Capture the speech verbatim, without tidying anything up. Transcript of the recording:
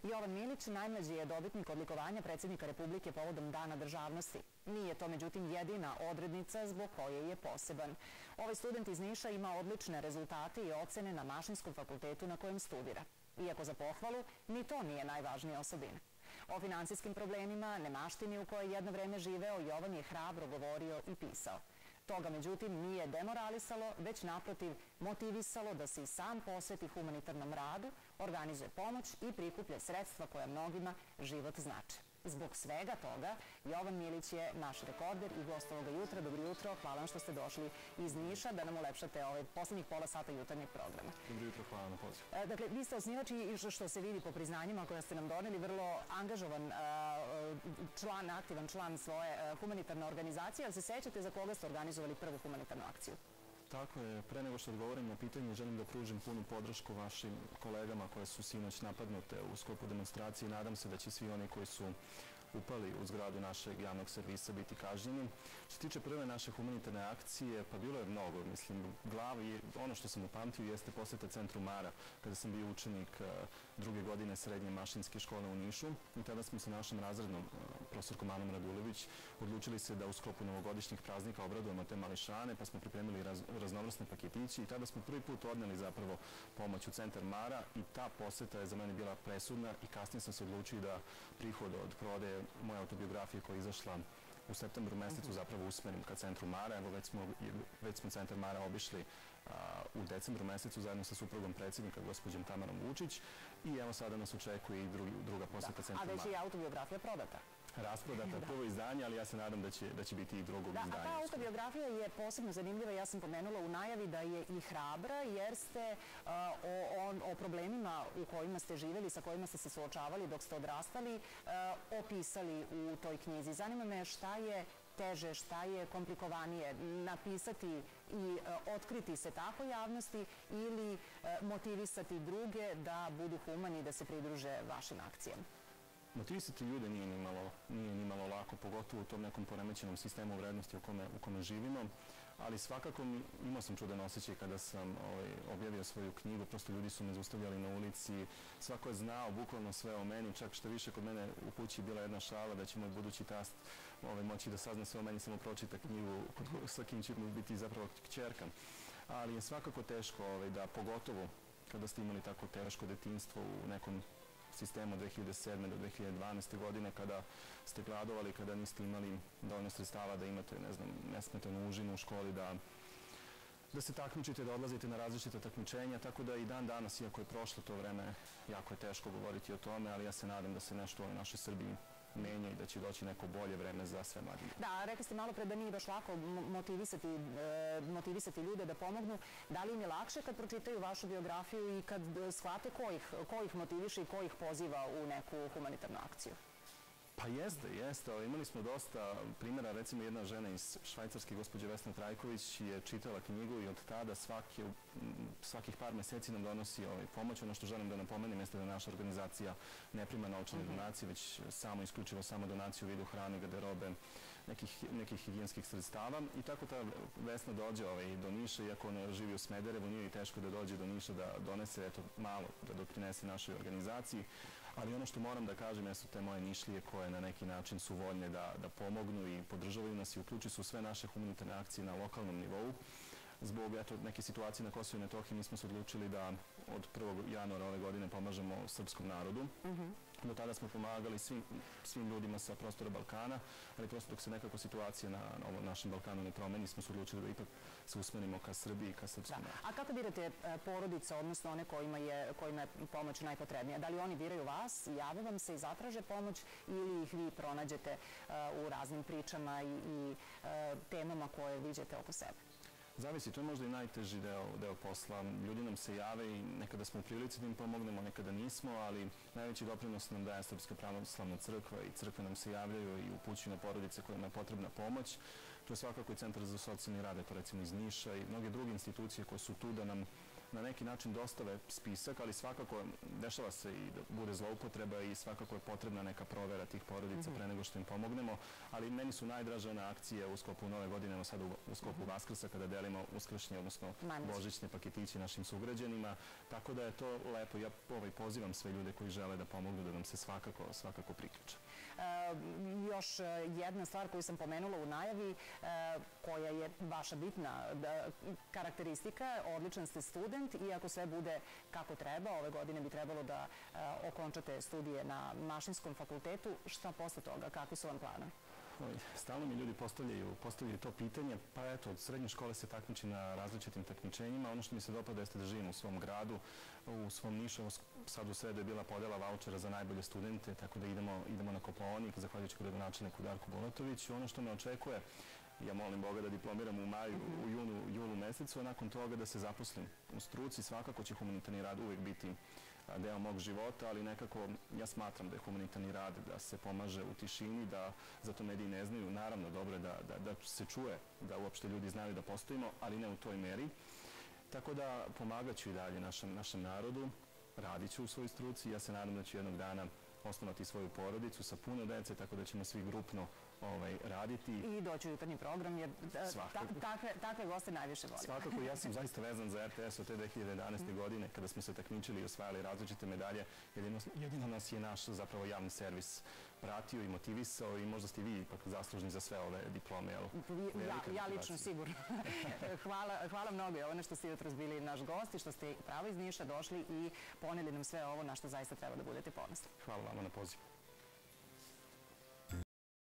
Jovan Milić najmlađi je dobitnik odlikovanja predsjednika Republike povodom Dana državnosti. Nije to međutim jedina odrednica zbog koje je poseban. Ovaj student iz Niša ima odlične rezultate i ocene na Mašinskom fakultetu na kojem studira. Iako za pohvalu, ni to nije najvažnija osobina. O finansijskim problemima, nemaštini u kojoj jedno vreme živeo, Jovan je hrabro govorio i pisao. Toga, međutim, nije demoralisalo, već naprotiv motivisalo da se i sam posveti humanitarnom radu, organizuje pomoć i prikuplja sredstva koja mnogima život znače. Zbog svega toga, Jovan Milić je naš rekorder i gost ovoga jutra. Dobro jutro, hvala vam što ste došli iz Niša da nam ulepšate ovaj poslednjih pola sata jutarnjeg programa. Dobro jutro, hvala na pozivu. Dakle, vi ste osnivač i što se vidi po priznanjima koja ste nam doneli, vrlo angažovan član, aktivan član svoje humanitarne organizacije, ali se sećate za koga ste organizovali prvu humanitarnu akciju? Tako je, pre nego što odgovorim na pitanje, želim da pružim punu podršku vašim kolegama koje su sinoć napadnute u sklopu demonstracije i nadam se da će svi oni koji su upali u zgradu našeg javnog servisa biti kažnjeni. Što se tiče prve naše humanitarne akcije, pa bilo je mnogo, mislim, glavi, ono što sam upamtio jeste poseta centru Mara, kada sam bio učenik druge godine srednje mašinske škole u Nišu i tada smo sa našom razrednom, profesorkom Anom Radulović, odlučili se da u sklopu novogodišnjih praznika obradujemo te mališane, pa smo pripremili raznovrsne paketići i tada smo prvi put odneli zapravo pomoć u centar Mara i ta poseta je za mene bila presudna i kasnije sam se odlučio da prihod od prodaje moje autobiografije koja je izašla u septembru mesecu zapravo usmerim ka centru Mara. Evo već smo centar Mara obišli u decembru mesecu zajedno sa suprugom predsjednika, gospođom Tamarom Vučić i evo sada nas očekuje i druga poseta centru Mara. A već je autobiografija prodata? Rasprodata prvo izdanje, ali ja se nadam da će biti i drugog izdanja. Da, a ta autobiografija je posebno zanimljiva, ja sam pomenula u najavi da je i hrabra, jer ste o problemima u kojima ste živjeli, sa kojima ste se suočavali dok ste odrastali, opisali u toj knjizi. Zanima me šta je teže, šta je komplikovanije, napisati i otkriti se tako javnosti ili motivisati druge da budu humani i da se pridruže vašim akcijama? Motivisati ljude nije ni malo lako, pogotovo u tom nekom poremećenom sistemu vrednosti u kome živimo, ali svakako imao sam čudan osjećaj kada sam objavio svoju knjigu, prosto ljudi su me zaustavljali na ulici, svako je znao bukvalno sve o meni, čak što više kod mene u kući bila jedna šala da će moj budući tast moći da sazna sve o meni, samo pročita knjigu sa kim će biti zapravo kćerka. Ali je svakako teško da, pogotovo kada ste imali tako teško detinjstvo u nekom sistemu od dve hiljade sedme do dve hiljade dvanaeste. godine, kada ste gladovali, kada niste imali dovoljno sredstava da imate, ne znam, nesmetanu užinu u školi, da da se takmičite, da odlazite na različite takmičenja, tako da i dan danas, iako je prošlo to vreme, jako je teško govoriti o tome, ali ja se nadam da se nešto u našoj Srbiji menja i da će doći neko bolje vreme za sve mlade. Da, rekli ste malo pre da nije baš lako motivisati ljude da pomognu. Da li im je lakše kad pročitaju vašu biografiju i kad shvate ko ih motiviše i ko ih poziva u neku humanitarnu akciju? Pa jeste, jeste. Imali smo dosta primjera. Recimo jedna žena iz Švajcarske, gospođa Vesna Trajković, je čitala knjigu i od tada svakih par meseci nam donosi pomoć. Ono što želim da napomenem jeste da naša organizacija ne prima novčane donacije, već samo isključivo samo donacije u vidu hrane, garderobe, nekih higijenskih sredstava. I tako ta Vesna dođe do Niša, iako ona živi u Smederevu, nije teško da dođe do Niša da donese malo, da doprinese našoj organizaciji. Ali ono što moram da kažem jesu te moje Nišlije koje na neki način su voljne da pomognu i podržavaju nas i uključi su sve naše humanitarne akcije na lokalnom nivou. Zbog neke situacije na Kosovu i Metohiji mi smo se odlučili da od prvog januara ove godine pomažemo srpskom narodu. Do tada smo pomagali svim ljudima sa prostora Balkana, ali prosto dok se nekako situacija na našem Balkanu ne promeni, smo se odlučili da ipak se usmerimo ka Srbiji i ka srpskom narodu. A kako birate porodice, odnosno one kojima je pomoć najpotrebnija? Da li oni biraju vas, jave vam se i zatraže pomoć ili ih vi pronađete u raznim pričama i temama koje viđete oko sebe? Zavisi, to je možda i najteži deo posla. Ljudi nam se jave i nekada smo u prilici da im pomognemo, nekada nismo, ali najveći doprinos nam daje Srpska pravoslavna crkva i crkve nam se javljaju i upućuju na porodice kojima je potrebna pomoć. To je svakako i Centar za socijalni rad, to recimo iz Niša i mnoge druge institucije koje su tu da nam na neki način dostave spisak, ali svakako dešava se i da bude zloupotreba i svakako je potrebna neka provera tih porodica pre nego što im pomognemo, ali meni su najdraže one akcije u sklopu Nove godine, evo sad u sklopu Vaskrsa kada delimo uskršnje, odnosno božićne paketiće našim sugrađanima, tako da je to lepo. Ja ovaj, pozivam sve ljude koji žele da pomognu da nam se svakako, svakako priključe. E, još jedna stvar koju sam pomenula u najavi, e, koja je vaša bitna da, karakteristika, odličan ste student i ako sve bude kako treba, ove godine bi trebalo da e, okončate studije na Mašinskom fakultetu. Šta posle toga? Kakvi su vam planovi? Stalno mi ljudi postavljaju, postavljaju to pitanje, pa eto, od srednje škole se takmiči na različitim takmičenjima. Ono što mi se dopada jeste da živim u svom gradu, u svom Nišu. Sad u sredu je bila podela vaučera za najbolje studente, tako da idemo, idemo na Kopaonik, zahvaljujući gradonačelniku Darku Bulatoviću. Ono što me očekuje, ja molim Boga da diplomiram u maju, u junu, julu mesecu, a nakon toga da se zaposlim u struci. Svakako će humanitarni rad uvijek biti deo mog života, ali nekako ja smatram da je humanitarni rad, da se pomaže u tišini, da zato mediji ne znaju. Naravno, dobro je da, da, da se čuje, da uopšte ljudi znaju da postojimo, ali ne u toj meri. Tako da pomagat ću i dalje našem, našem narodu, radit ću u svojoj struci. Ja se nadam da ću jednog dana osnovati svoju porodicu sa puno dece, tako da ćemo svi grupno ovaj, raditi. I doći u jutarnji program, jer ta, takve, takve goste najviše volim. Svakako, ja sam zaista vezan za R T S od te dve hiljade jedanaeste. godine, kada smo se takmičili i osvajali različite medalje. Jedino, jedino nas je naš zapravo javni servis pratio i motivisao i možda ste vi ipak zaslužni za sve ove diplome. Ja, ja lično sigurno. hvala, hvala mnogo je ono što ste jutros bili naš gost i što ste pravo iz Niša došli i poneli nam sve ovo na što zaista treba da budete ponosni. Hvala vama na pozivu.